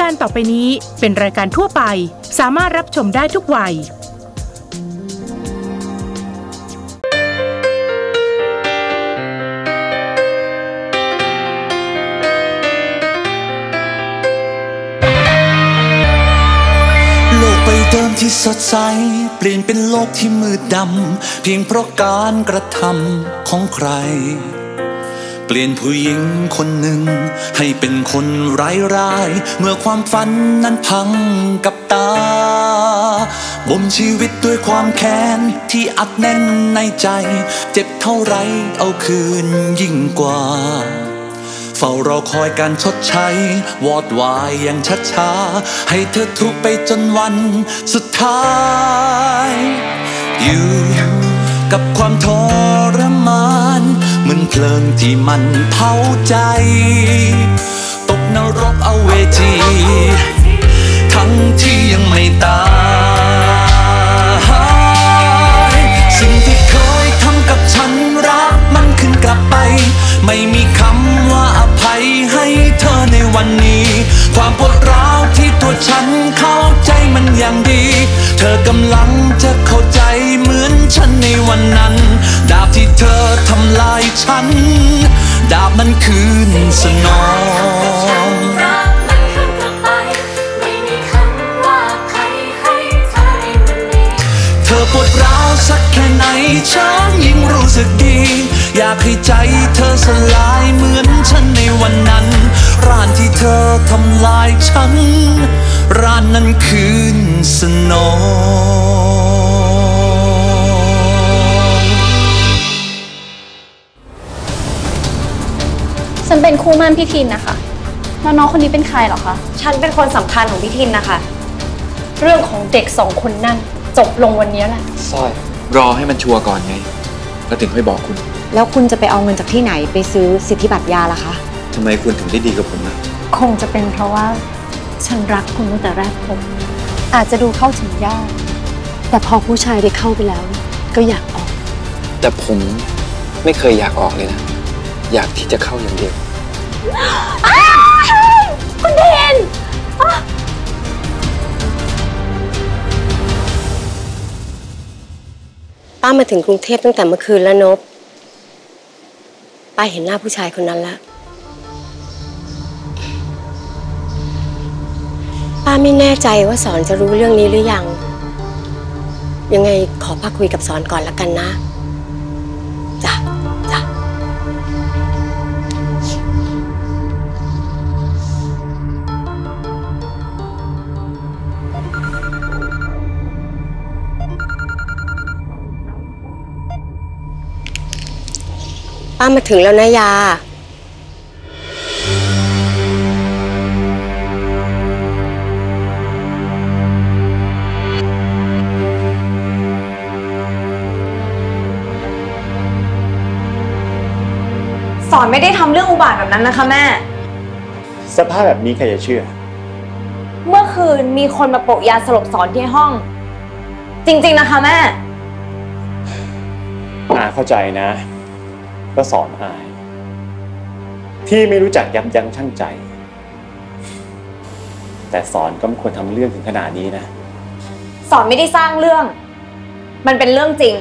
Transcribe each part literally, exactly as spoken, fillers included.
การต่อไปนี้เป็นรายการทั่วไปสามารถรับชมได้ทุกวัยโลกใบเดิมที่สดใสเปลี่ยนเป็นโลกที่มืดดำเพียงเพราะการกระทำของใครเปลี่ยนผู้หญิงคนหนึ่งให้เป็นคนไร้ร้ายเมื่อความฝันนั้นพังกับตาบ่มชีวิตด้วยความแค้นที่อัดแน่นในใจเจ็บเท่าไรเอาคืนยิ่งกว่าเฝ้ารอคอยการชดใช้วอดวายอย่างช้าๆให้เธอทุกไปจนวันสุดท้ายอยู่กับความทรมานเหมือนเพลิงที่มันเผาใจตกนรกเอาเวทีทั้งที่ยังไม่ตายสิ่งที่เคยทำกับฉันรักมันขึ้นกลับไปไม่มีคำว่าอภัยให้เธอในวันนี้ความปวดร้าวที่ตัวฉันเข้าใจมันอย่างดีเธอกำลังจะเข้าใจเหมือนฉันในวันนั้นดาบที่เธอทำลายฉันดาบมันคืนสนองเธอปวดร้าวสักแค่ไหนฉันยิ่งรู้สึกดีอยากให้ใจเธอสลายเหมือนฉันในวันนั้นร้านที่เธอทำลายฉันร้านนั้นคืนสนองฉันเป็นคู่มั่นพี่ทินนะคะแล้วน้องคนนี้เป็นใครเหรอคะฉันเป็นคนสำคัญของพี่ทินนะคะเรื่องของเด็กสองคนนั่นจบลงวันนี้แหละสร้อยรอให้มันชัวร์ก่อนไงแล้วถึงค่อยบอกคุณแล้วคุณจะไปเอาเงินจากที่ไหนไปซื้อสิทธิบัตรยาล่ะคะทำไมคุณถึงได้ดีกับผมนะคงจะเป็นเพราะว่าฉันรักคุณตั้งแต่แรกพบอาจจะดูเข้าถึงยากแต่พอผู้ชายได้เข้าไปแล้วก็อยากออกแต่ผมไม่เคยอยากออกเลยนะอยากที่จะเข้าอย่างเดียวคุณเทนป้ามาถึงกรุงเทพตั้งแต่เมื่อคืนแล้วนบป้าเห็นหน้าผู้ชายคนนั้นแล้วป้าไม่แน่ใจว่าสอนจะรู้เรื่องนี้หรือยังยังไงขอป้าคุยกับสอนก่อนละกันนะจ้ะจ้ะป้ามาถึงแล้วนะยาสอนไม่ได้ทำเรื่องอุบาทแบบนั้นนะคะแม่สภาพแบบนี้ใครจะเชื่อเมื่อคืนมีคนมาโปะยาสลบสอนที่ห้องจริงๆนะคะแม่อาเข้าใจนะก็สอนอายที่ไม่รู้จักยับยั้งชั่งใจแต่สอนก็ไม่ควรทำเรื่องถึงขนาดนี้นะสอนไม่ได้สร้างเรื่องมันเป็นเรื่องจริง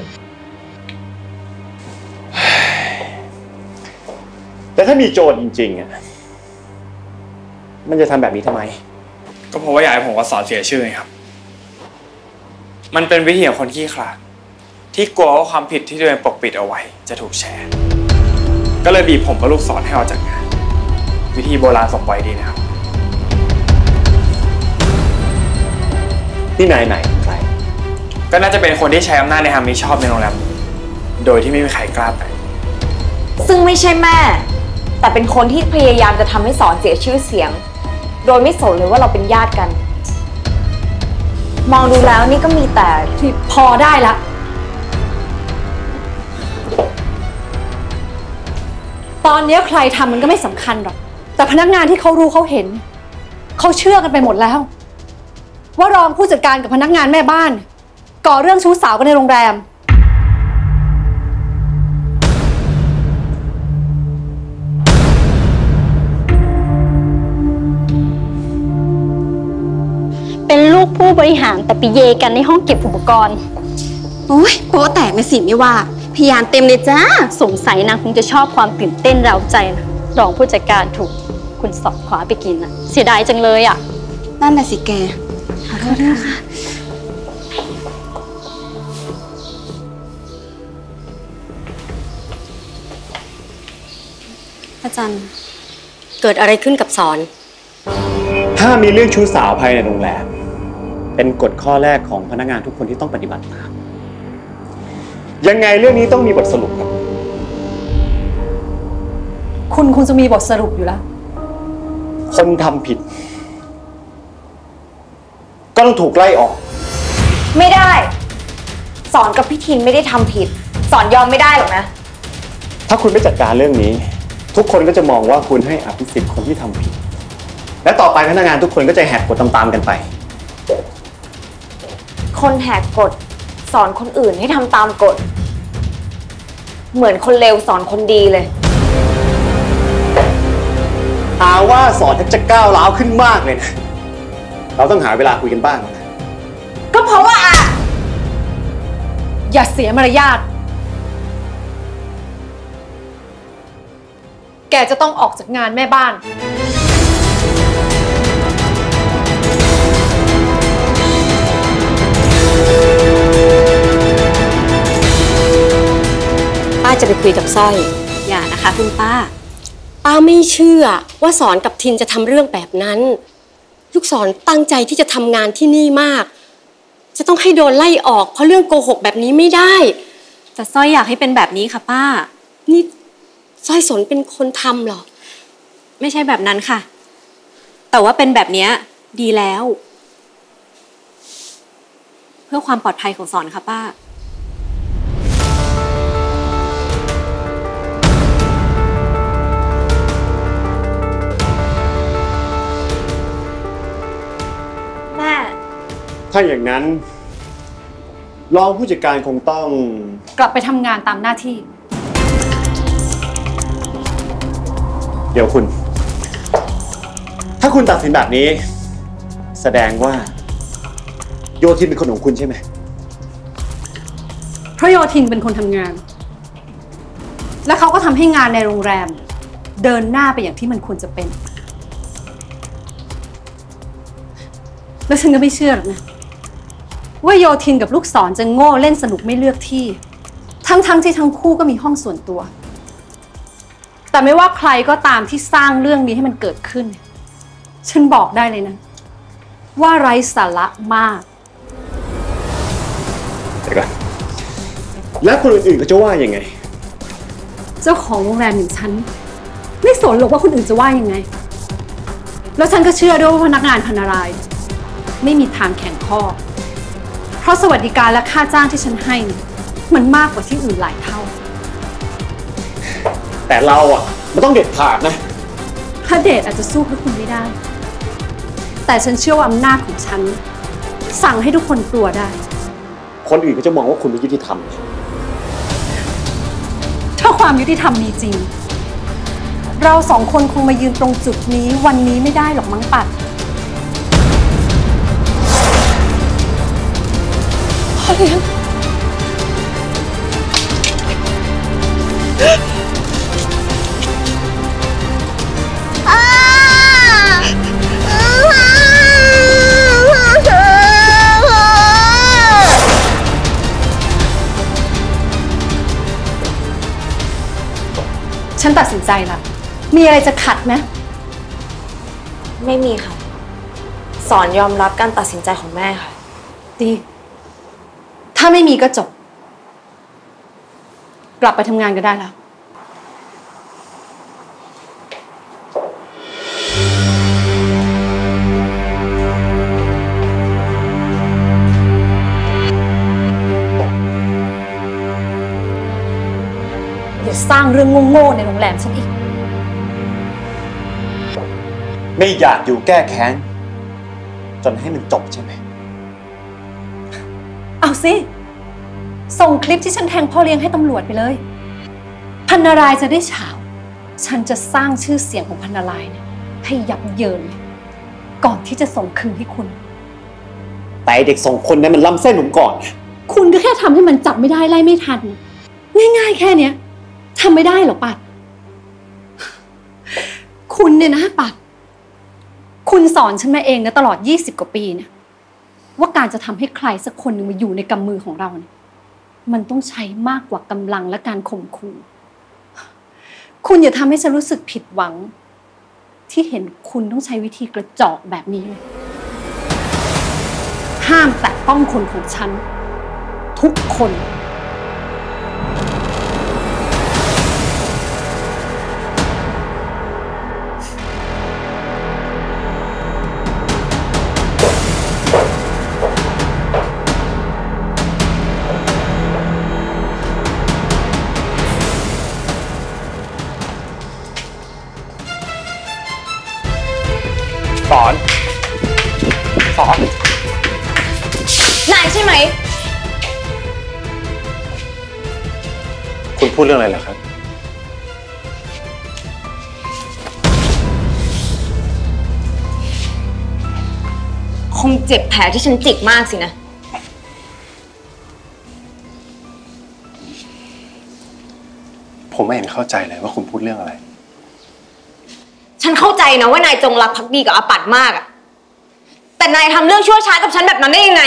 แต่ถ้ามีโจรจริงๆอ่ะมันจะทำแบบนี้ทำไมก็เพราะว่าอยากให้ผมกับสอนเสียชื่อไงครับมันเป็นวิธีของคนขี้ขลาดที่กลัวว่าความผิดที่ตัวเองปกปิดเอาไว้จะถูกแชร์ก็เลยบีบผมกับลูกสอนให้ออกจากงานวิธีโบราณสมวัยดีนะครับที่ไหนไหนใครก็น่าจะเป็นคนที่ใช้อำนาจในทางมิชอบในโรงแรมโดยที่ไม่มีใครกล้าไปซึ่งไม่ใช่แม่แต่เป็นคนที่พยายามจะทำให้สอนเสียชื่อเสียงโดยไม่สนเลยว่าเราเป็นญาติกันมองดูแล้วนี่ก็มีแต่พอได้ละตอนนี้ใครทำมันก็ไม่สำคัญหรอกแต่พนักงานที่เขารู้เขาเห็นเขาเชื่อกันไปหมดแล้วว่ารองผู้จัดการกับพนักงานแม่บ้านก่อเรื่องชู้สาวกันในโรงแรมผู้บริหารแต่ไปเยกันในห้องเก็บอุปกรณ์โอ้ยโป๊แตกในสิไม่ว่าพยานเต็มเลยจ้าสงสัยนางคงจะชอบความตื่นเต้นเร้าใจนะรองผู้จัดการถูกคุณสอบขวาไปกินนะเสียดายจังเลยอ่ะนั่นน่ะสิแกขอโทษด้วยค่ะอาจารย์เกิดอะไรขึ้นกับสอนถ้ามีเรื่องชู้สาวภายในโรงแรมเป็นกฎข้อแรกของพนักงานทุกคนที่ต้องปฏิบัติตามยังไงเรื่องนี้ต้องมีบทสรุปครับคุณคงจะมีบทสรุปอยู่แล้วคนทำผิดก็ต้องถูกไล่ออกไม่ได้สอนกับพี่ทินไม่ได้ทำผิดสอนยอมไม่ได้หรอกนะถ้าคุณไม่จัดการเรื่องนี้ทุกคนก็จะมองว่าคุณให้อภิสิทธิ์คนที่ทำผิดและต่อไปพนักงานทุกคนก็จะแหกกฎตามๆกันไปคนแหกกฎสอนคนอื่นให้ทำตามกฎเหมือนคนเลวสอนคนดีเลยหาว่าสอนจะก้าวร้าวขึ้นมากเลยนะเราต้องหาเวลาคุยกันบ้างนะก็เพราะว่าอย่าเสียมารยาทแกจะต้องออกจากงานแม่บ้านป้าจะไปคุยกับสร้อยอย่านะคะคุณป้าป้าไม่เชื่อว่าสอนกับทินจะทำเรื่องแบบนั้นลูกสอนตั้งใจที่จะทำงานที่นี่มากจะต้องให้โดนไล่ออกเพราะเรื่องโกหกแบบนี้ไม่ได้แต่สร้อยอยากให้เป็นแบบนี้ค่ะป้านี่สร้อยสนเป็นคนทำหรอไม่ใช่แบบนั้นค่ะแต่ว่าเป็นแบบนี้ดีแล้วเพื่อความปลอดภัยของสอนค่ะป้าแม่ถ้าอย่างนั้นรองผู้จัดการคงต้องกลับไปทำงานตามหน้าที่เดี๋ยวคุณถ้าคุณตัดสินแบบนี้แสดงว่าโยทินเป็นคนของคุณใช่ไหมเพราะโยทินเป็นคนทำงานและเขาก็ทำให้งานในโรงแรมเดินหน้าไปอย่างที่มันควรจะเป็นแล้วฉันก็ไม่เชื่อหรอกนะว่าโยทินกับลูกศรจะโง่เล่นสนุกไม่เลือกที่ทั้งๆที่ทั้งคู่ก็มีห้องส่วนตัวแต่ไม่ว่าใครก็ตามที่สร้างเรื่องนี้ให้มันเกิดขึ้นฉันบอกได้เลยนะว่าไร้สาระมากเดี๋ยวก่อนแล้วคนอื่นๆเขาจะว่ายังไงเจ้าของโรงแรมอย่างฉันไม่สนหรอกว่าคนอื่นจะว่ายังไงแล้วฉันก็เชื่อด้วยว่าพนักงานพันรายไม่มีทางแข่งข้อเพราะสวัสดิการและค่าจ้างที่ฉันให้มันมากกว่าที่อื่นหลายเท่าแต่เราอ่ะมันต้องเด็ดขาดนะพระเดชอาจจะสู้พวกคุณไม่ได้แต่ฉันเชื่อว่าอำนาจของฉันสั่งให้ทุกคนกลัวได้คนอื่นก็จะมองว่าคุณไม่ยุติธรรมถ้าความยุติธรรมมีจริงเราสองคนคงมายืนตรงจุดนี้วันนี้ไม่ได้หรอกมั้งปัดพ่อเลี้ยงฉันตัดสินใจละมีอะไรจะขัดไหมไม่มีค่ะสอนยอมรับการตัดสินใจของแม่ค่ะดีถ้าไม่มีก็จบกลับไปทำงานก็ได้แล้วอย่าสร้างเรื่องโง่ๆในโรงแรมฉันอีกไม่อยากอยู่แก้แค้นจนให้มันจบใช่ไหมเอาสิส่งคลิปที่ฉันแทงพ่อเลี้ยงให้ตำรวจไปเลยพันนารายจะได้ฉาวฉันจะสร้างชื่อเสียงของพันนารายเนี่ยให้ยับเยินก่อนที่จะส่งคืนให้คุณแต่เด็กสองคนนั้นมันล้ำเส้นผมก่อนคุณก็แค่ทำให้มันจับไม่ได้ไล่ไม่ทันง่ายๆแค่เนี้ยทำไม่ได้หรอปัดคุณเนี่ยนะปัดคุณสอนฉันมาเองนะตลอดยี่สิบกว่าปีเนี่ยว่าการจะทำให้ใครสักคนหนึ่งมาอยู่ในกำมือของเราเนี่ยมันต้องใช้มากกว่ากำลังและการข่มขู่คุณอย่าทำให้ฉันรู้สึกผิดหวังที่เห็นคุณต้องใช้วิธีกระจอกแบบนี้เลยห้ามแตะต้องคนของฉันทุกคนสอนสอนนายใช่ไหมคุณพูดเรื่องอะไรเหรอครับคงเจ็บแผลที่ฉันจิกมากสินะผมไม่เห็นเข้าใจเลยว่าคุณพูดเรื่องอะไรฉันเข้าใจนะว่านายจงรักภักดีกับอาปัดมากอะแต่นายทำเรื่องชั่วช้ากับฉันแบบนั้นได้ยังไง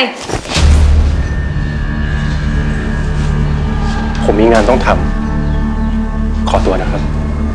ผมมีงานต้องทำขอตัวนะครับ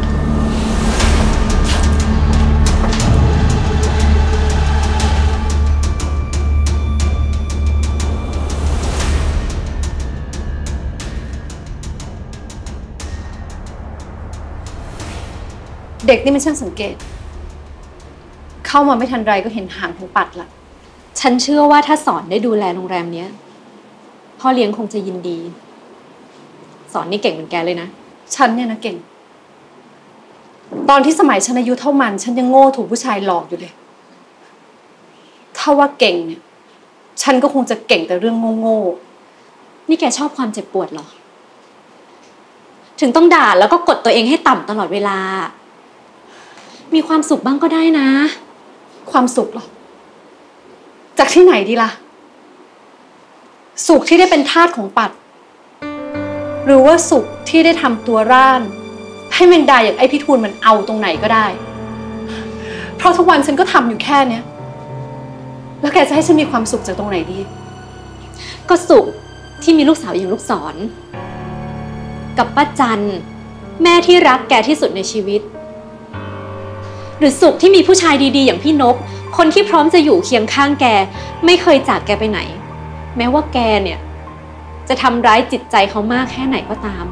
เด็กนี่มันช่างสังเกตเข้ามาไม่ทันไรก็เห็นหางของปัดละฉันเชื่อว่าถ้าสอนได้ดูแลโรงแรมเนี้ยพ่อเลี้ยงคงจะยินดีสอนนี่เก่งเหมือนแกเลยนะฉันเนี่ยนะเก่งตอนที่สมัยฉันอายุเท่ามันฉันยังโง่ถูกผู้ชายหลอกอยู่เลยถ้าว่าเก่งเนี่ยฉันก็คงจะเก่งแต่เรื่องโง่ๆนี่แกชอบความเจ็บปวดเหรอถึงต้องด่าแล้วก็กดตัวเองให้ต่ำตลอดเวลามีความสุขบ้างก็ได้นะความสุขหรอจากที่ไหนดีล่ะสุขที่ได้เป็นทาสของปัดหรือว่าสุขที่ได้ทำตัวร่านให้แมงดาอย่างไอพี่ทูลมันเอาตรงไหนก็ได้เพราะทุกวันฉันก็ทำอยู่แค่เนี้ยแล้วแกจะให้ฉันมีความสุขจากตรงไหนดีก็สุขที่มีลูกสาวอย่างลูกศรกับป้าจันแม่ที่รักแกที่สุดในชีวิตหรือสุขที่มีผู้ชายดีๆอย่างพี่นพคนที่พร้อมจะอยู่เคียงข้างแกไม่เคยจากแกไปไหนแม้ว่าแกเนี่ยจะทำร้ายจิตใจเขามากแค่ไหนก็ตาม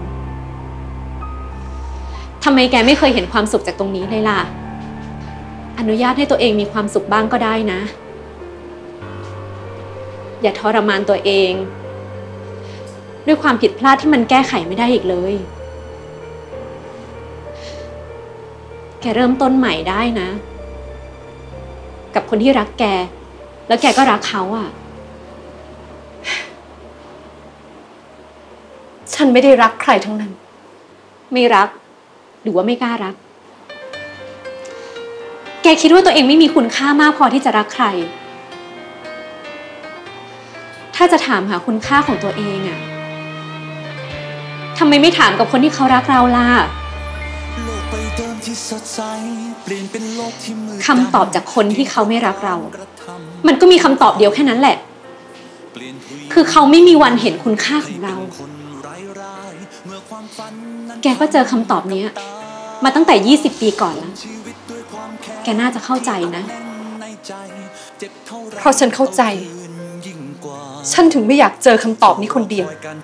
ทำไมแกไม่เคยเห็นความสุขจากตรงนี้เลยล่ะอนุญาตให้ตัวเองมีความสุขบ้างก็ได้นะอย่าทรมานตัวเองด้วยความผิดพลาดที่มันแก้ไขไม่ได้อีกเลยแกเริ่มต้นใหม่ได้นะกับคนที่รักแกแล้วแกก็รักเขาอ่ะฉันไม่ได้รักใครทั้งนั้นไม่รักหรือว่าไม่กล้ารักแกคิดว่าตัวเองไม่มีคุณค่ามากพอที่จะรักใครถ้าจะถามหาคุณค่าของตัวเองอ่ะทำไมไม่ถามกับคนที่เขารักเราล่ะคำตอบจากคนที่เขาไม่รักเรามันก็มีคำตอบเดียวแค่นั้นแหละคือเขาไม่มีวันเห็นคุณค่าของเราแกก็เจอคำตอบนี้มาตั้งแต่ยี่สิบปีก่อนแล้วแกน่าจะเข้าใจนะเพราะฉันเข้าใจฉันถึงไม่อยากเจอคำตอบนี้คนเดียว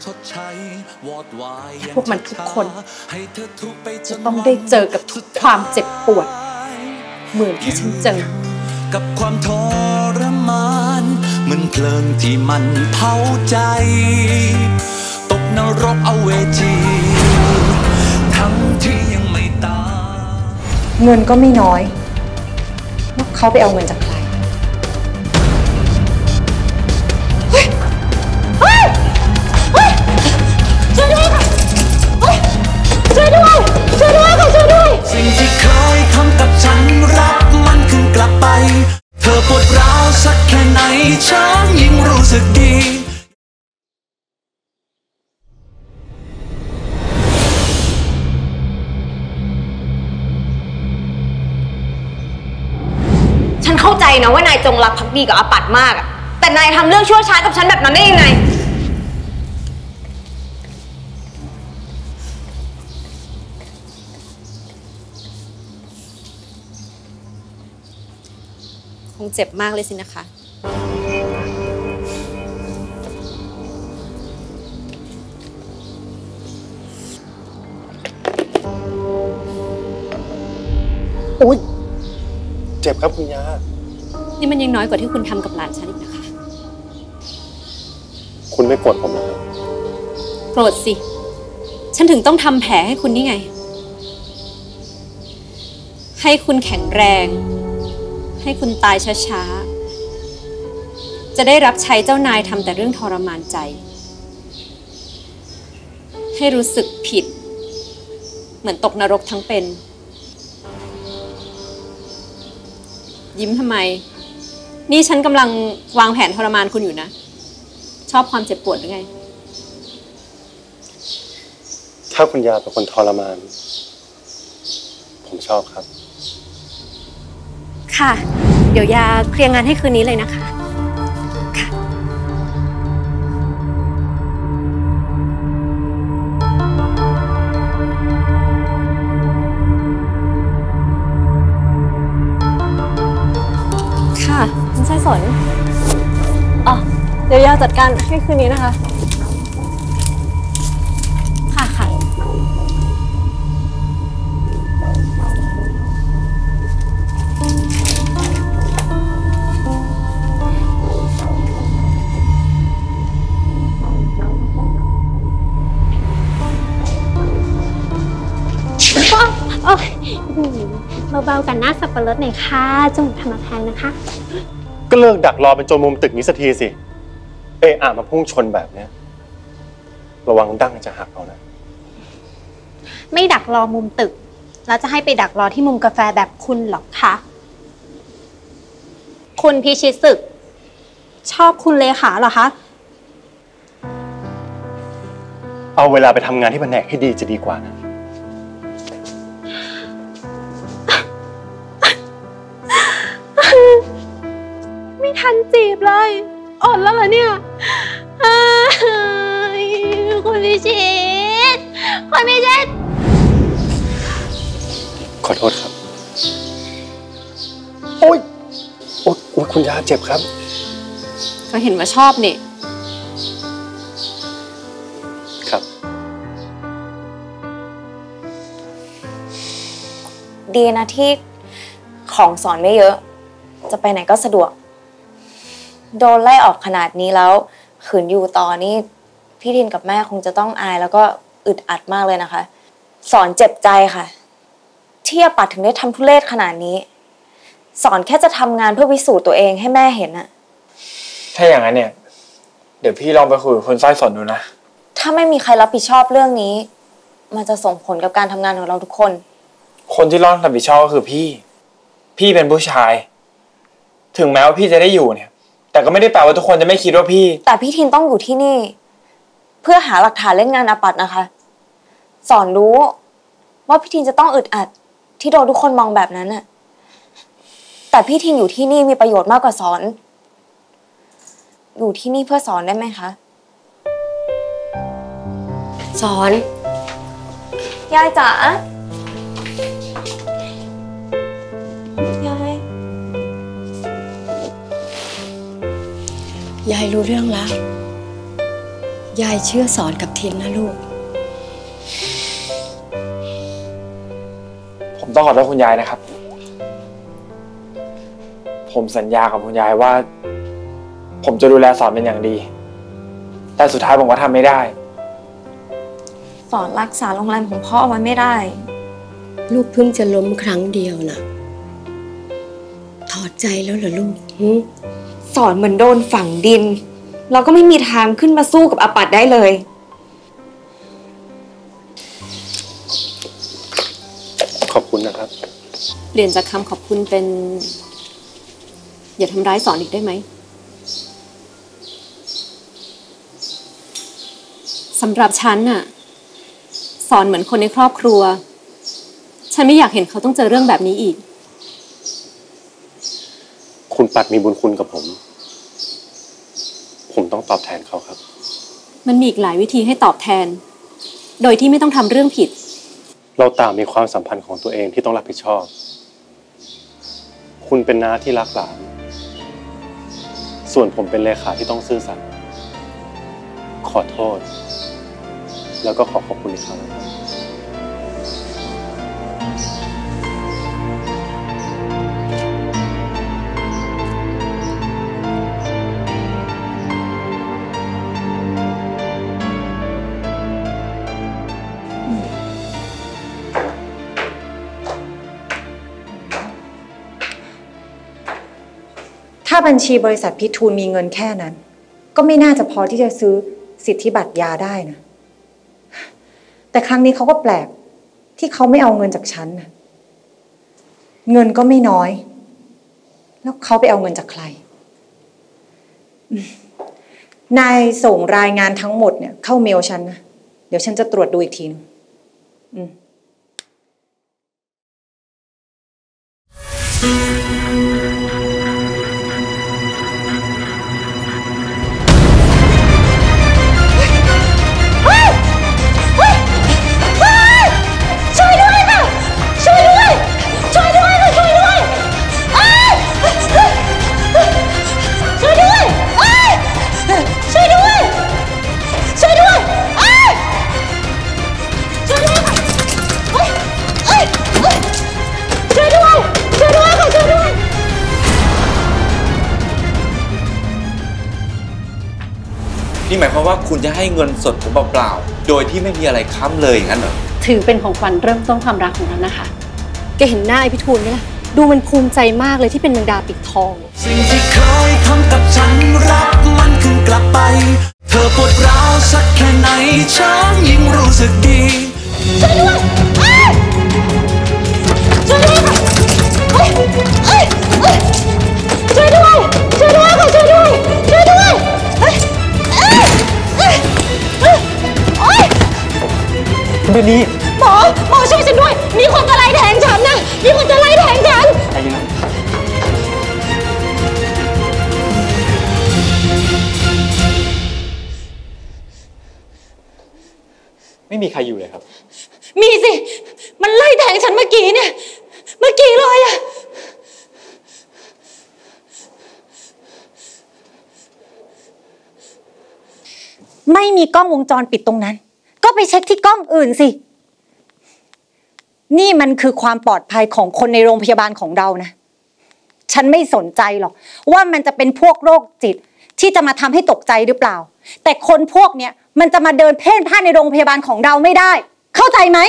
พวกมันทุกคนจะต้องได้เจอกับทุกความเจ็บปวดเหมือนที่ฉันเจอกับความทรมานเหมือนเพลิงที่มันเผาใจตกนรกเอาเวจีทั้งที่ยังไม่ตายเงินก็ไม่น้อยว่าเขาไปเอาเงินจากใครสิ่งที่เคยทำกับฉันรับมันคืนกลับไปเธอปวดร้าวสักแค่ไหนฉันยิ่งสึกดีฉันเข้าใจนะว่านายจงรักภักดีกับอาปัดมากอะแต่นายทำเรื่องชั่วช้ากับฉันแบบนั้นได้ยังไงคงเจ็บมากเลยสินะคะอุ๊ยเจ็บครับคุณย่านี่มันยังน้อยกว่าที่คุณทำกับหลานฉันอีกนะคะคุณไม่โกรธผมหรอโกรธสิฉันถึงต้องทำแผลให้คุณนี่ไงให้คุณแข็งแรงให้คุณตายช้าๆจะได้รับใช้เจ้านายทำแต่เรื่องทรมานใจให้รู้สึกผิดเหมือนตกนรกทั้งเป็นยิ้มทำไมนี่ฉันกำลังวางแผนทรมานคุณอยู่นะชอบความเจ็บปวดหรือไงถ้าคุณยาเป็นคนทรมานผมชอบครับค่ะเดี๋ยวยาเคลียร์งานให้คืนนี้เลยนะคะค่ะค่ะคุณชายสนอ๋อเดี๋ยวยาจัดการให้คืนนี้นะคะค่ะค่ะโอ้เบาๆกันหน้าสับปะรดหน่อยค่ะจงทำมาแพงนะคะก็เลิกดักรอเป็นโจรมุมตึกนี้สักทีสิเอะอ่ะมาพุ่งชนแบบเนี้ยระวังดั้งจะหักเอานะไม่ดักรอมุมตึกแล้วจะให้ไปดักรอที่มุมกาแฟแบบคุณหรอกคะคุณพิชิตศึกชอบคุณเลขาเหรอคะเอาเวลาไปทำงานที่แผนกให้ดีจะดีกว่านะไม่ทันจีบเลยอ่อนแล้วเหรอเนี่ยคุณพิชิตคุณพิชิตขอโทษครับโอ๊ยโอ๊ยคุณยาเจ็บครับก็เห็นว่าชอบนี่ครับดีนะที่ของสอนไม่เยอะจะไปไหนก็สะดวกโดนไล่ออกขนาดนี้แล้วขืนอยู่ต่อนี่พี่ทินกับแม่คงจะต้องอายแล้วก็อึดอัดมากเลยนะคะสอนเจ็บใจค่ะที่อาปัดถึงได้ทำทุเรศขนาดนี้สอนแค่จะทำงานเพื่อพิสูจน์ตัวเองให้แม่เห็นอะถ้าอย่างนั้นเนี่ยเดี๋ยวพี่ลองไปคุยกับคุณสร้อยสนดูนะถ้าไม่มีใครรับผิดชอบเรื่องนี้มันจะส่งผลกับการทำงานของเราทุกคนคนที่ต้องรับผิดชอบก็คือพี่พี่เป็นผู้ชายถึงแม้ว่าพี่จะได้อยู่เนี่ยแต่ก็ไม่ได้แปลว่าทุกคนจะไม่คิดว่าพี่แต่พี่ทินต้องอยู่ที่นี่เพื่อหาหลักฐานเล่นงานอาปัดนะคะสอนรู้ว่าพี่ทินจะต้องอึดอัดที่โดนทุกคนมองแบบนั้นน่ะแต่พี่ทินอยู่ที่นี่มีประโยชน์มากกว่าสอนอยู่ที่นี่เพื่อสอนได้ไหมคะสอนยายจ๋ายายยายรู้เรื่องแล้วยายเชื่อสอนกับทินนะลูกผมต้องขอโทษคุณยายนะครับผมสัญญากับคุณยายว่าผมจะดูแลสอนเป็นอย่างดีแต่สุดท้ายผมก็ทำไม่ได้สอนรักษาโรงแรมของพ่อเอาไว้ไม่ได้ลูกเพิ่งจะล้มครั้งเดียวนะถอดใจแล้วเหรอลูกสอนเหมือนโดนฝังดินเราก็ไม่มีทางขึ้นมาสู้กับอาปัดได้เลยขอบคุณนะครับเปลี่ยนจากคำขอบคุณเป็นอย่าทำร้ายสอนอีกได้ไหมสำหรับฉันน่ะสอนเหมือนคนในครอบครัวฉันไม่อยากเห็นเขาต้องเจอเรื่องแบบนี้อีกคุณปัดมีบุญคุณกับผมผมต้องตอบแทนเขาครับมันมีอีกหลายวิธีให้ตอบแทนโดยที่ไม่ต้องทำเรื่องผิดเราต่างมีความสัมพันธ์ของตัวเองที่ต้องรับผิดชอบคุณเป็นน้าที่รักหลานส่วนผมเป็นเลขาที่ต้องซื่อสัตย์ขอโทษแล้วก็ขอขอบคุณอีกครั้งนะครับถ้าบัญชีบริษัทพิทูลมีเงินแค่นั้นก็ไม่น่าจะพอที่จะซื้อสิทธิบัตรยาได้นะแต่ครั้งนี้เขาก็แปลกที่เขาไม่เอาเงินจากฉันนะเงินก็ไม่น้อยแล้วเขาไปเอาเงินจากใครนายส่งรายงานทั้งหมดเนี่ยเข้าเมลฉันนะเดี๋ยวฉันจะตรวจดูอีกทีนึงอืมนี่หมายความว่าคุณจะให้เงินสดผมเปล่าๆโดยที่ไม่มีอะไรค้ำเลยอย่างนั้นเหรอถือเป็นของขวัญเริ่มต้นความรักของเรานะคะแกเห็นหน้าไอ้พิทูลไหมล่ะดูมันภูมิใจมากเลยที่เป็นแมงดาปิดทองสิ่งที่เคยทำกับฉันรักมันคืนกลับไปเธอปวดร้าวสักแค่ไหนฉันยิ่งรู้สึกดีช่วยด้วยช่วยด้วยช่วยด้วยช่วยด้วยค่ะช่วยด้วยช่วยด้วยเบนนี่หมอหมอช่วยฉันด้วยมีคนจะไล่แทงฉันนะมีคนจะไล่แทงฉันใครนะไม่มีใครอยู่เลยครับมีสิมันไล่แทงฉันเมื่อกี้เนี่ยเมื่อกี้เลยอะไม่มีกล้องวงจรปิดตรงนั้นก็ไปเช็คที่กล้องอื่นสินี่มันคือความปลอดภัยของคนในโรงพยาบาลของเรานะฉันไม่สนใจหรอกว่ามันจะเป็นพวกโรคจิตที่จะมาทำให้ตกใจหรือเปล่าแต่คนพวกเนี้ยมันจะมาเดินเพ่นพ่านในโรงพยาบาลของเราไม่ได้เข้าใจไหม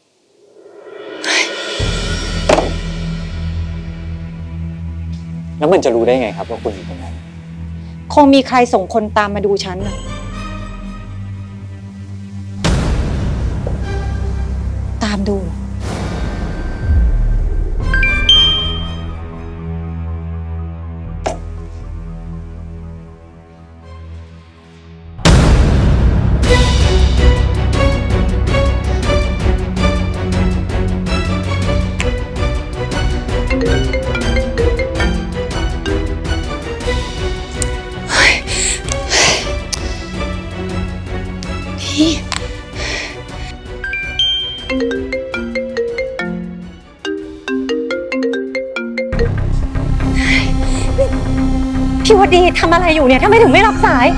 แล้วมันจะรู้ได้ไงครับว่าคุณอยู่ตรงไหนคงมีใครส่งคนตามมาดูฉันนะตามดูพี่พี่วดีทำอะไรอยู่เนี่ยทำไมถึงไม่รับสาย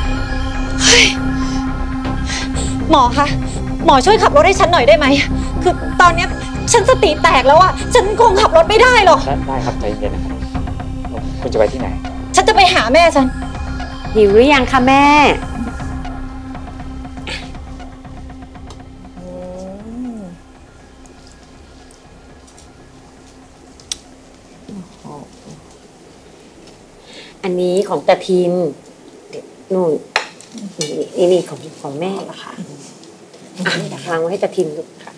หมอคะหมอช่วยขับรถให้ฉันหน่อยได้ไหมคือตอนนี้ฉันสติแตกแล้วอะฉันคงขับรถไม่ได้หรอกได้ครับใจเย็นนะครับคุณจะไปที่ไหนฉันจะไปหาแม่ฉันหิวหรือยังคะแม่อันนี้ของตาทิมนู่นนี่นี่ของของแม่ละค่ะวางไว้ให้ตาทิมลูกค่ะ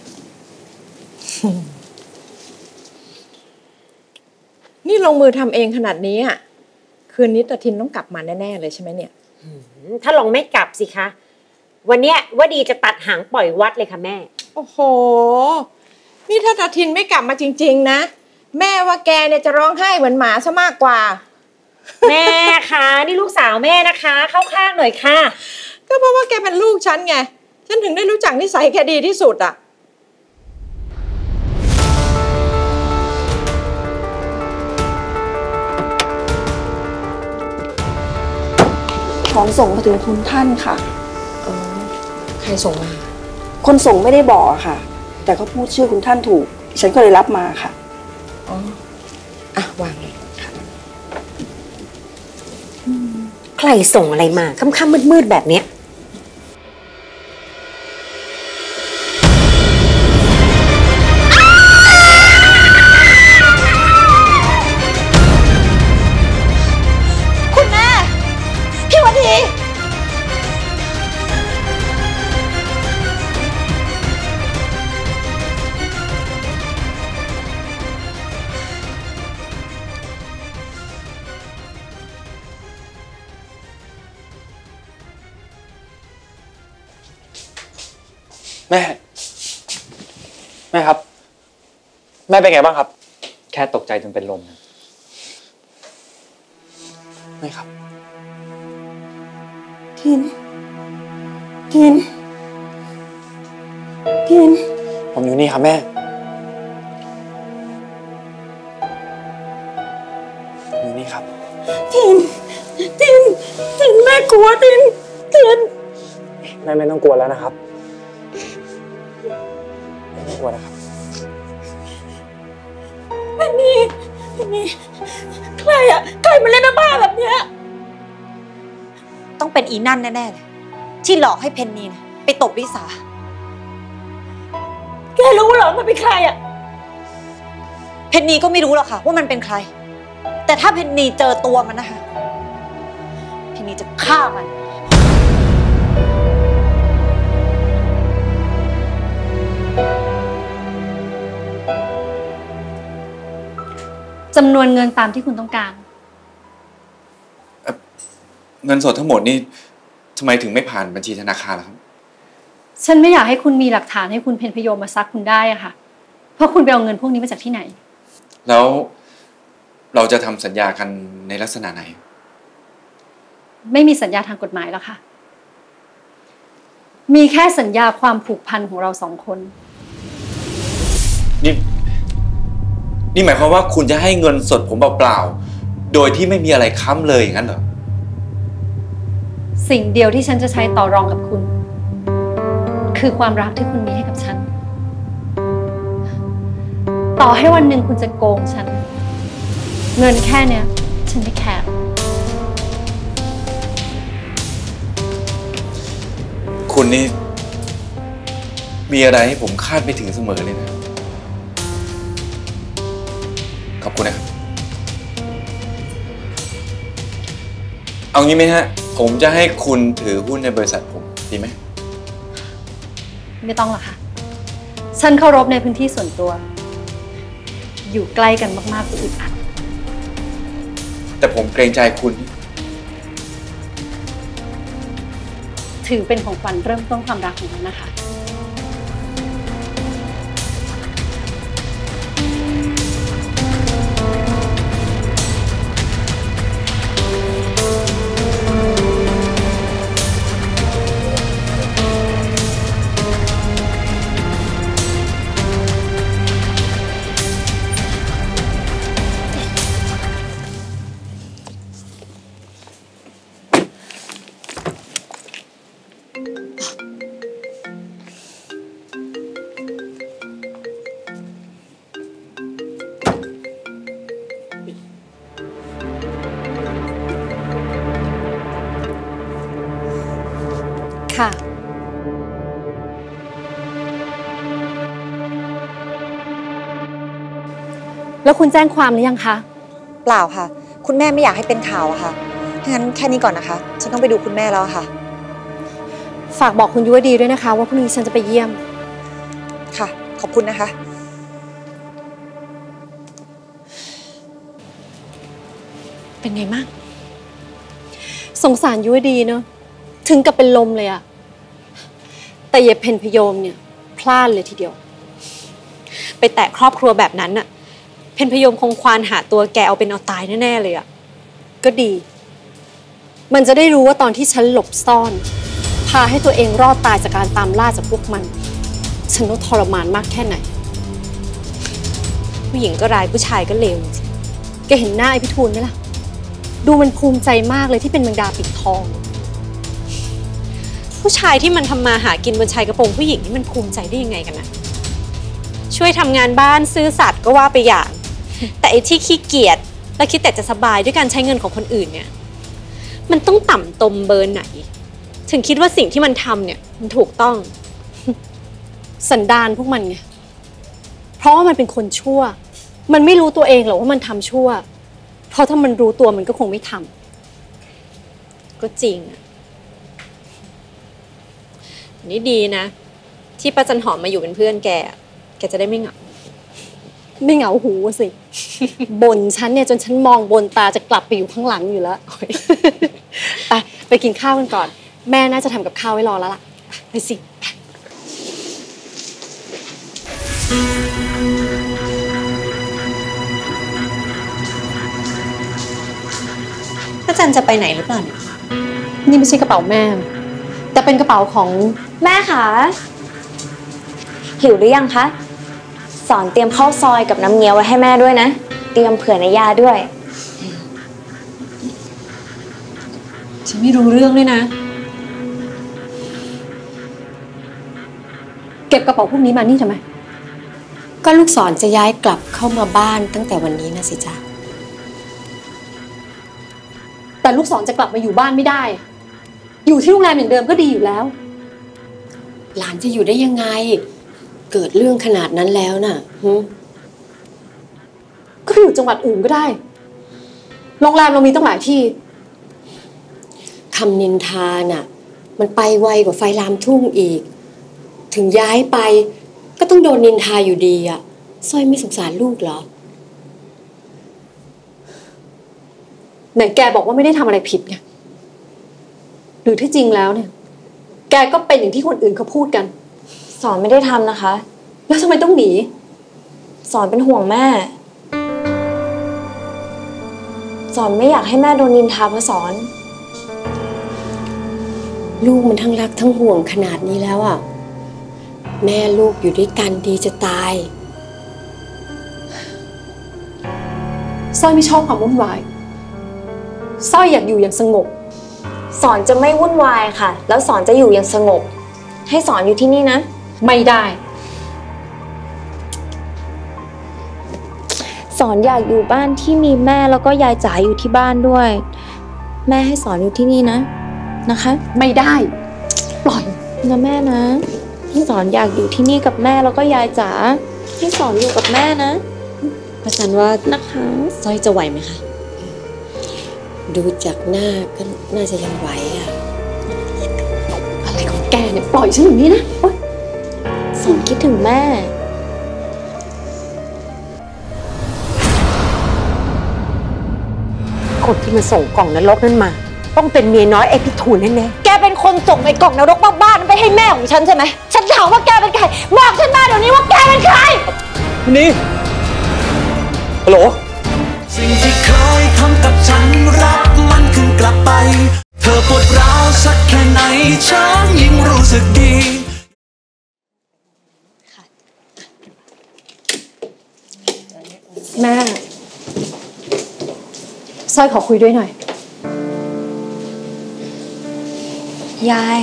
นี่ลงมือทำเองขนาดนี้อ่ะคืนนี้ตาทิมต้องกลับมาแน่ๆเลยใช่ไหมเนี่ยถ้าลองไม่กลับสิคะวันเนี้ยว่าดีจะตัดหางปล่อยวัดเลยค่ะแม่โอ้โหนี่ถ้าตาทินไม่กลับมาจริงๆนะแม่ว่าแกเนี่ยจะร้องไห้เหมือนหมาซะมากกว่าแม่คะนี่ลูกสาวแม่นะคะเข้าข้างหน่อยค่ะก็เพราะว่าแกเป็นลูกฉันไงฉันถึงได้รู้จักนิสัยแกดีที่สุดอ่ะของส่งมาถึงคุณท่านค่ะอ๋อใครส่งมาคนส่งไม่ได้บอกอะค่ะแต่เขาพูดชื่อคุณท่านถูกฉันก็เลยรับมาค่ะอ๋ออ่ะวางเลยค่ะใครส่งอะไรมาค่ำๆมืดๆแบบเนี้ยคุณแม่พี่วดีแม่แม่ครับแม่เป็นไงบ้างครับแค่ตกใจจนเป็นลมนะแม่ครับทินทินทินผมอยู่นี่ครับแม่อยู่นี่ครับทินทินทินแม่กลัวทินทินแม่ไม่ต้องกลัวแล้วนะครับไม่กลัวนะครับไม่มีไม่มีใครอะใครมาเล่นบ้าแบบเนี้ยต้องเป็นอีนั่นแน่ๆเลยที่หลอกให้เพนนีนะไปตบลิสาแกรู้เหรอมันเป็นใครอะเพนนีก็ไม่รู้หรอกค่ะว่ามันเป็นใครแต่ถ้าเพนนีเจอตัวมันนะคะเพนนีจะฆ่ามันจำนวนเงินตามที่คุณต้องการเงินสดทั้งหมดนี่ทำไมถึงไม่ผ่านบัญชีธนาคารล่ะครับฉันไม่อยากให้คุณมีหลักฐานให้คุณเพนพยมมาซักคุณได้อะค่ะเพราะคุณไปเอาเงินพวกนี้มาจากที่ไหนแล้วเราจะทำสัญญากันในลักษณะไหนไม่มีสัญญาทางกฎหมายแล้วค่ะมีแค่สัญญาความผูกพันของเราสองคนนี่นี่หมายความว่าคุณจะให้เงินสดผมเปล่าๆโดยที่ไม่มีอะไรค้ำเลยอย่างนั้นเหรอสิ่งเดียวที่ฉันจะใช้ต่อรองกับคุณคือความรักที่คุณมีให้กับฉันต่อให้วันหนึ่งคุณจะโกงฉันเงินแค่เนี้ยฉันไม่แคร์คุณนี่มีอะไรให้ผมคาดไม่ถึงเสมอเลยนะขอบคุณนะครับเอางี้ไหมฮะผมจะให้คุณถือหุ้นในบริษัทผมดีไหมไม่ต้องหรอกค่ะฉันเคารพในพื้นที่ส่วนตัวอยู่ใกล้กันมากๆก็อึดอัดแต่ผมเกรงใจคุณถือเป็นของขวัญเริ่มต้นความรักของเรานะคะค่ะแล้วคุณแจ้งความหรือยังคะเปล่าค่ะคุณแม่ไม่อยากให้เป็นข่าวอะค่ะงั้นแค่นี้ก่อนนะคะฉันต้องไปดูคุณแม่แล้วค่ะฝากบอกคุณยุวดีด้วยนะคะว่าพรุ่งนี้ฉันจะไปเยี่ยมค่ะขอบคุณนะคะเป็นไงบ้างสงสารยุวดีเนอะถึงกับเป็นลมเลยอะแต่เยเพนพยมเนี่ยพลาดเลยทีเดียวไปแตะครอบครัวแบบนั้นน่ะเพนพยมคงควานหาตัวแกเอาเป็นเอาตายแน่ๆเลยอ่ะก็ดีมันจะได้รู้ว่าตอนที่ฉันหลบซ่อนพาให้ตัวเองรอดตายจากการตามล่าจากพวกมันฉันต้องทรมานมากแค่ไหนผู้หญิงก็ร้ายผู้ชายก็เลวจริงแกเห็นหน้าไอ้พิทูลไหมล่ะดูมันภูมิใจมากเลยที่เป็นแมงดาปิดทองผู้ชายที่มันทำมาหากินบนชายกระโปรงผู้หญิงนี่มันภูมิใจได้ยังไงกันนะช่วยทำงานบ้านซื่อสัตย์ก็ว่าไปอย่างแต่ไอ้ที่ขี้เกียจและคิดแต่จะสบายด้วยการใช้เงินของคนอื่นเนี่ยมันต้องต่ำตมเบอร์ไหนถึงคิดว่าสิ่งที่มันทำเนี่ยมันถูกต้องสันดานพวกมันไงเพราะว่ามันเป็นคนชั่วมันไม่รู้ตัวเองหรอกว่ามันทำชั่วเพราะถ้ามันรู้ตัวมันก็คงไม่ทำก็จริงอ่ะนี่ดีนะที่ป้าจันหอมมาอยู่เป็นเพื่อนแกแกจะได้ไม่เหงาไม่เหงาหูสิบ่นฉันเนี่ยจนฉันมองบนตาจะกลับไปอยู่ข้างหลังอยู่แล้วไปไปกินข้าวกันก่อนแม่น่าจะทำกับข้าวไว้รอแล้วล่ะไปสิป้าจันจะไปไหนหรือเปล่าเนี่ยนี่ไม่ใช่กระเป๋าแม่แต่เป็นกระเป๋าของแม่คะหิวหรือยังคะสอนเตรียมข้าวซอยกับน้ำเงี้ยวไว้ให้แม่ด้วยนะเตรียมเผื่อในยาด้วยฉันไม่รู้เรื่องด้วยนะเก็บกระเป๋าพวกนี้มานี่ทำไมก็ลูกศรจะย้ายกลับเข้ามาบ้านตั้งแต่วันนี้นะสิจ๊ะแต่ลูกศรจะกลับมาอยู่บ้านไม่ได้อยู่ที่โรงแรมอย่างเดิมก็ดีอยู่แล้วหลานจะอยู่ได้ยังไงเกิดเรื่องขนาดนั้นแล้วน่ะก็ไปอยู่จังหวัดอื่นก็ได้โรงแรมเรามีตั้งหลายที่คำนินทาน่ะมันไปไวกว่าไฟลามทุ่งอีกถึงย้ายไปก็ต้องโดนนินทาอยู่ดีอ่ะสร้อยไม่สงสารลูกเหรอไหนแกบอกว่าไม่ได้ทำอะไรผิดไงหรือที่จริงแล้วเนี่ยแกก็เป็นอย่างที่คนอื่นเขาพูดกันสอนไม่ได้ทำนะคะแล้วทำไมต้องหนีสอนเป็นห่วงแม่สอนไม่อยากให้แม่โดนนินทาเพราะสอนลูกมันทั้งรักทั้งห่วงขนาดนี้แล้วอ่ะแม่ลูกอยู่ด้วยกันดีจะตายสร้อยไม่ชอบความวุ่นวายสร้อยอยากอยู่อย่างสงบสอนจะไม่วุ่นวายค่ะแล้วสอนจะอยู่อย่างสงบให้สอนอยู่ที่นี่นะไม่ได้สอนอยากอยู่บ้านที่มีแม่แล้วก็ยายจ๋าอยู่ที่บ้านด้วยแม่ให้สอนอยู่ที่นี่นะนะคะไม่ได้ปล่อยนะแม่นะสอนอยากอยู่ที่นี่กับแม่แล้วก็ยายจ๋าให้สอนอยู่กับแม่นะป้าจันว่านะคะสร้อยจะไหวไหมคะดูจากหน้าก็น่าจะยังไหวอ่ะอะไรของแกเนี่ยปล่อยฉันอย่างนี้นะสอนคิดถึงแม่คนที่มาส่งกล่องนรกนั่นมาต้องเป็นเมียน้อยไอ้พิทูลแน่ๆแกเป็นคนส่งไอ้กล่องนรกบ้าๆนั้นไปให้แม่ของฉันใช่ไหมฉันถามว่าแกเป็นใครบอกฉันมาเดี๋ยวนี้ว่าแกเป็นใครนี่ฮัลโหลสิ่งที่เคยทำกับฉันรักมันคืนกลับไปเธอปวดร้าวสักแค่ไหนฉันยิ่งรู้สึกดีแม่สร้อยขอคุยด้วยหน่อยยาย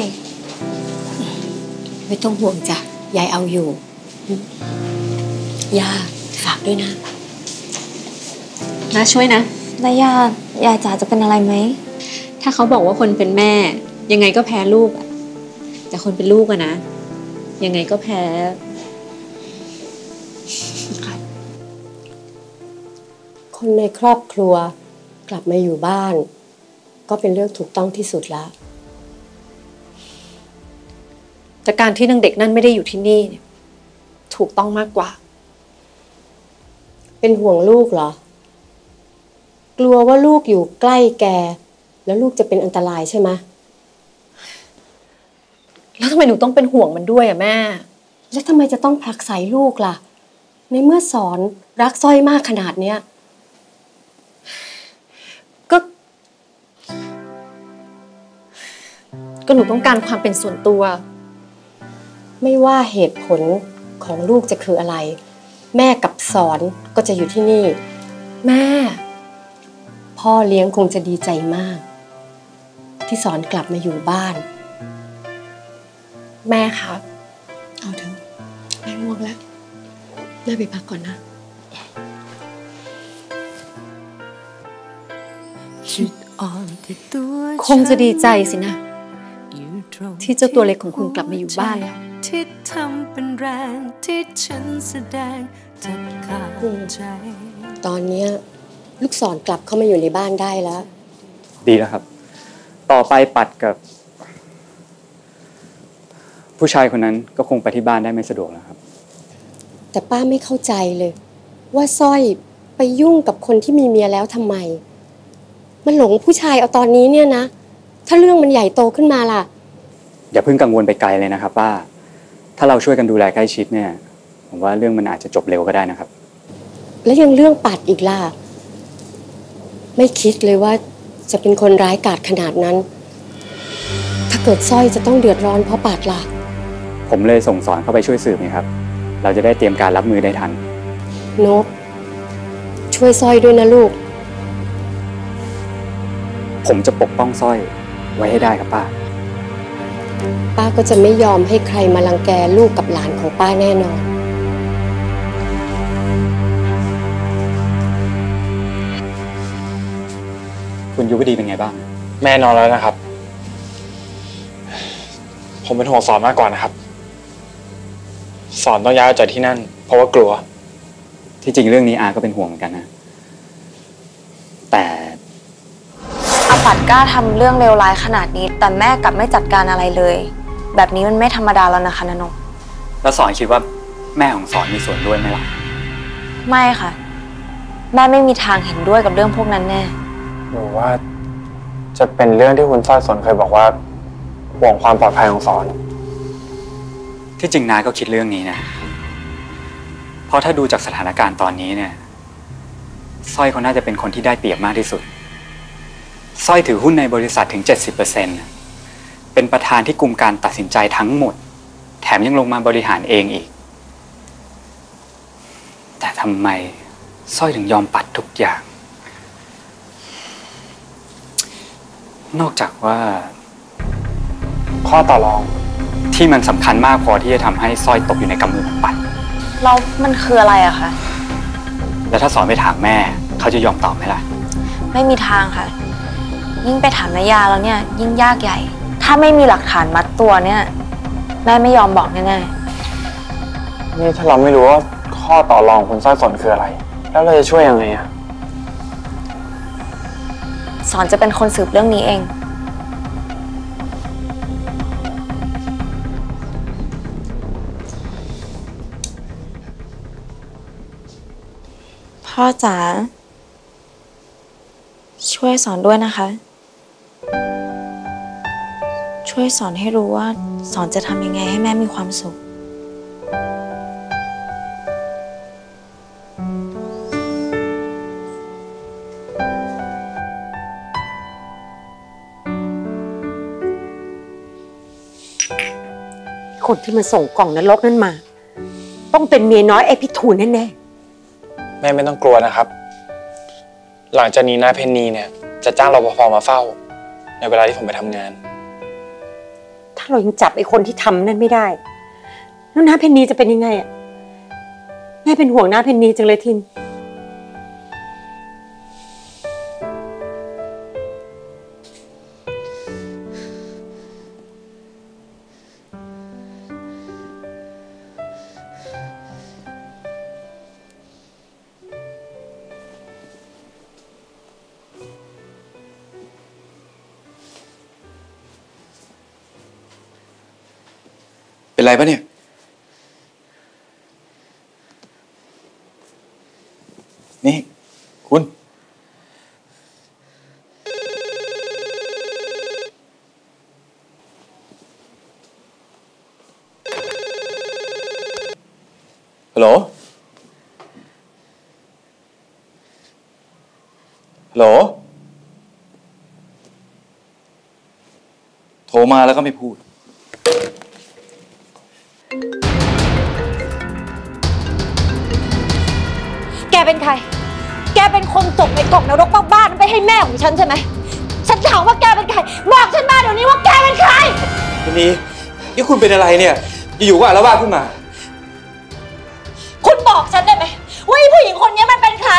ไม่ต้องห่วงจ้ะยายเอาอยู่ย่าฝากด้วยนะน้าช่วยนะแล้วยายายจ๋าจะเป็นอะไรไหมถ้าเขาบอกว่าคนเป็นแม่ยังไงก็แพ้ลูกอะแต่คนเป็นลูกอะนะยังไงก็แพ้คนในครอบครัวกลับมาอยู่บ้านก็เป็นเรื่องถูกต้องที่สุดแล้วแต่การที่นางเด็กนั่นไม่ได้อยู่ที่นี่เนี่ยถูกต้องมากกว่าเป็นห่วงลูกเหรอกลัวว่าลูกอยู่ใกล้แกแล้วลูกจะเป็นอันตรายใช่ไหมแล้วทำไมหนูต้องเป็นห่วงมันด้วยอะแม่แล้วทำไมจะต้องผลักไสลูกล่ะในเมื่อสอนรักสร้อยมากขนาดเนี้ยก็ก็หนูต้องการความเป็นส่วนตัวไม่ว่าเหตุผลของลูกจะคืออะไรแม่กับสอนก็จะอยู่ที่นี่แม่พ่อเลี้ยงคงจะดีใจมากที่สอนกลับมาอยู่บ้านแม่ครับเอาเถอะแม่ง่วงแล้วแม่ไปพักก่อนนะคงจะดีใจสินะที่เจ้าตัวเล็กของคุณกลับมาอยู่บ้านแล้วที่ทำเป็นแรงที่ฉันแสดงจัดการใจตอนนี้ลูกศรกลับเข้ามาอยู่ในบ้านได้แล้วดีแล้วครับต่อไปปัดกับผู้ชายคนนั้นก็คงไปที่บ้านได้ไม่สะดวกแล้วครับแต่ป้าไม่เข้าใจเลยว่าสร้อยไปยุ่งกับคนที่มีเมียแล้วทำไมมันหลงผู้ชายเอาตอนนี้เนี่ยนะถ้าเรื่องมันใหญ่โตขึ้นมาล่ะอย่าเพิ่งกังวลไปไกลเลยนะครับป้าถ้าเราช่วยกันดูแลใกล้ชิดเนี่ยผมว่าเรื่องมันอาจจะจบเร็วก็ได้นะครับแล้วยังเรื่องปัดอีกล่ะไม่คิดเลยว่าจะเป็นคนร้ายกาจขนาดนั้นถ้าเกิดสร้อยจะต้องเดือดร้อนเพราะปัดล่ะผมเลยส่งสอนเข้าไปช่วยสืบไงครับเราจะได้เตรียมการรับมือได้ทันนกช่วยสร้อยด้วยนะลูกผมจะปกป้องสร้อยไว้ให้ได้ครับป้าป้าก็จะไม่ยอมให้ใครมารังแกลูกกับหลานของป้าแน่นอนคุณยุวดีเป็นไงบ้างแม่นอนแล้วนะครับผมเป็นห่วงสอนมากกว่านะครับสอนต้องย้ายออกจากที่นั่นเพราะว่ากลัวที่จริงเรื่องนี้อาก็เป็นห่วงเหมือนกันนะแต่อาปัดกล้าทำเรื่องเลวร้ายขนาดนี้แต่แม่กลับไม่จัดการอะไรเลยแบบนี้มันไม่ธรรมดาแล้วนะคะนนกแล้วสอนคิดว่าแม่ของสอนมีส่วนด้วยไหมล่ะไม่ค่ะแม่ไม่มีทางเห็นด้วยกับเรื่องพวกนั้นแน่หรือว่าจะเป็นเรื่องที่คุณสร้อยสนเคยบอกว่าห่วงความปลอดภัยของสอนที่จริงนายก็คิดเรื่องนี้นะเพราะถ้าดูจากสถานการณ์ตอนนี้เนี่ยสร้อยเขาน่าจะเป็นคนที่ได้เปรียบมากที่สุดสร้อยถือหุ้นในบริษัทถึง เจ็ดสิบเปอร์เซ็นต์ เป็นประธานที่กุมการตัดสินใจทั้งหมดแถมยังลงมาบริหารเองอีกแต่ทำไมสร้อยถึงยอมปัดทุกอย่างนอกจากว่าข้อต่อรองที่มันสำคัญมากพอที่จะทำให้สร้อยตกอยู่ในกำมือของปัดแล้วมันคืออะไรอะคะแล้วถ้าสอนไปถามแม่เขาจะยอมตอบไหมล่ะไม่มีทางค่ะยิ่งไปถามนายาแล้วเนี่ยยิ่งยากใหญ่ถ้าไม่มีหลักฐานมัดตัวเนี่ยแม่ไม่ยอมบอกแน่ๆนี่ถ้าเราไม่รู้ว่าข้อต่อรองคุณสร้อยสนคืออะไรแล้วเราจะช่วยยังไงอะสอนจะเป็นคนสืบเรื่องนี้เองพ่อจ๋าช่วยสอนด้วยนะคะช่วยสอนให้รู้ว่าสอนจะทำยังไงให้แม่มีความสุขคนที่มันส่งกล่องนรกนั่นมาต้องเป็นเมียน้อยไอ้พี่ทูนแน่ๆแม่ไม่ต้องกลัวนะครับหลังจากนี้นายเพนนีเนี่ยจะจ้างรปภมาเฝ้าในเวลาที่ผมไปทำงานถ้าเรายังจับไอ้คนที่ทำนั่นไม่ได้แล้วน้าเพนนีจะเป็นยังไงอ่ะแม่เป็นห่วงน้าเพนนีจังเลยทินเป็นไรปะเนี่ยนี่คุณฮัลโหลฮัลโหลโทรมาแล้วก็ไม่พูดแกเป็นใครแกเป็นคนส่งไอ้กล่องนรกบ้านๆไปให้แม่ของฉันใช่ไหมฉันถามว่าแกเป็นใครบอกฉันมาเดี๋ยวนี้ว่าแกเป็นใครวันนี้นี่คุณเป็นอะไรเนี่ยอยู่ๆก็อาละวาดขึ้นมาคุณบอกฉันได้ไหมว่าไอ้ผู้หญิงคนนี้มันเป็นใคร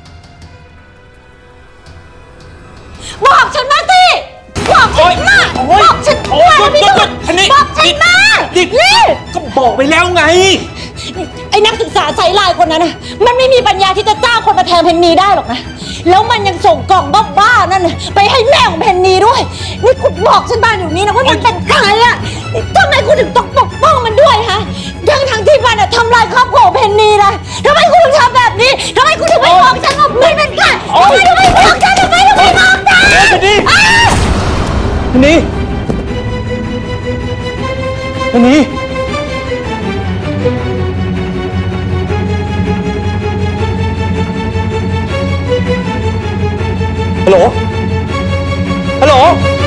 บอกฉันมาสิบอกฉันมาบอกฉันมาพี่ตุ๊ดบอกฉันมานี่ก็บอกไปแล้วไงไอ้นักศึกษาไซไลน์คนนั้นนะมันไม่มีปัญญาที่จะจ้างคนมาแทนเพนนีได้หรอกนะแล้วมันยังส่งกล่องบ้าๆนั่นไปให้แม่ของเพนนีด้วยนี่คุณบอกฉันบ้านอยู่นี้นะว่ามันเป็นใครอะทำไมคุณถึงต้องปกป้องมันด้วยฮะทั้งทั้งที่มันทำลายครอบครัวเพนนีนะทำไมคุณถึงทำแบบนี้ทำไมคุณถึงไม่บอกฉันว่ามันเป็นใครทำไมถึงไม่บอกฉันทำไมถึงไม่บอกฉันเพนนีเพนนีฮัลโหล ฮัลโหล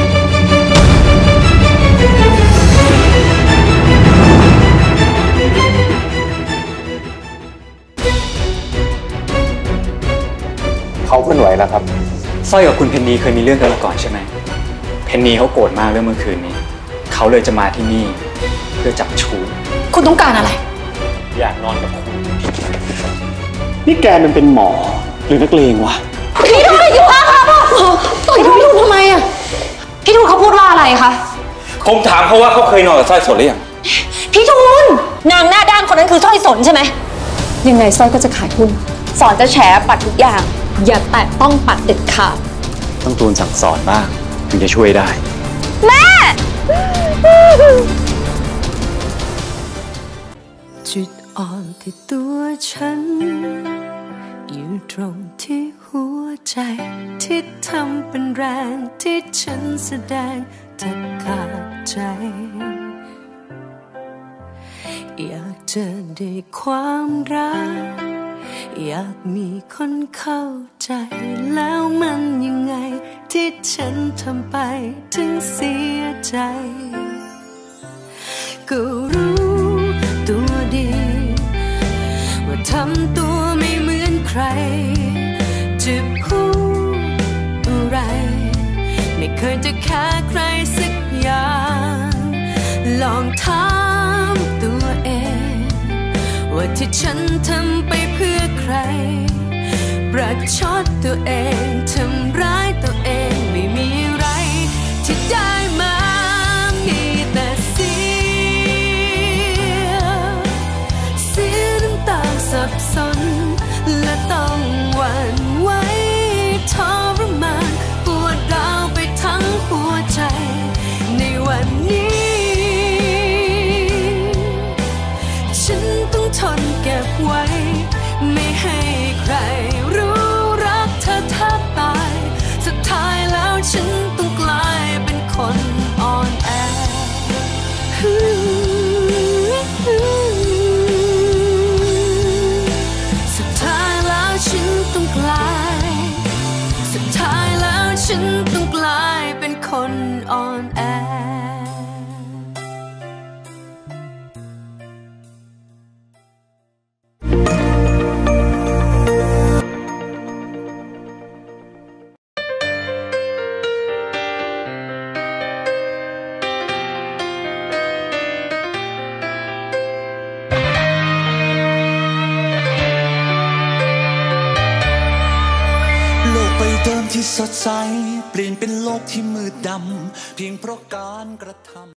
เขาเคลื่อนไหวแล้วครับสร้อยกับคุณเพนนีเคยมีเรื่องกันมาก่อนใช่ไหมเพนนีเขาโกรธมากเรื่องเมื่อคืนนี้เขาเลยจะมาที่นี่เพื่อจับชู้คุณต้องการอะไรอยากนอนกับคุณนี่แกมันเป็นหมอหรือนักเลงวะพี่ทูนอยู่ค่ะต่อยพี่ทูนทำไมอ่ะพี่ทูนเขาพูดว่าอะไรคะผมถามเขาว่าเขาเคยนอนกับสร้อยสนหรือยังพี่ทูนนางหน้าด้านคนนั้นคือสร้อยสนใช่ไหมยังไงสร้อยก็จะขายหุ้นสอนจะแฉปัดทุกอย่างอย่าแตะต้องปัดเด็ดขาดต้องตูนสั่งสอนบ้างถึงจะช่วยได้แม่จุดอ่อนที่ตัวฉันอยู่ตรงที่หัวใจที่ทำเป็นแรงที่ฉันแสดงแทบขาดใจอยากจะได้ความรักอยากมีคนเข้าใจแล้วมันยังไงที่ฉันทำไปถึงเสียใจก็รู้ตัวดีว่าทำตัวไม่เหมือนใครจะพูดอะไรไม่เคยจะแค่ใครสักอย่างลองถามตัวเองว่าที่ฉันทำไปเพื่อใครประชดตัวเองทำร้ายตัวเองไม่มีอะไรที่ได้มามีแต่เสียเสียน้ำตาสับสนและต้องหวั่นไหวทรมานปวดร้าวไปทั้งหัวใจในวันนี้ฉันต้องทนเก็บไว้ไม่ให้ใครรู้รักเธอแทบตายสุดท้ายแล้วฉันต้องกลายเป็นคนอ่อนแอสุดท้ายแล้วฉันต้องกลายสุดท้ายแล้วฉันต้องกลายเป็นคนอ่อนแอที่สดใสเปลี่ยนเป็นโลกที่มืดดำเพียงเพราะการกระทำ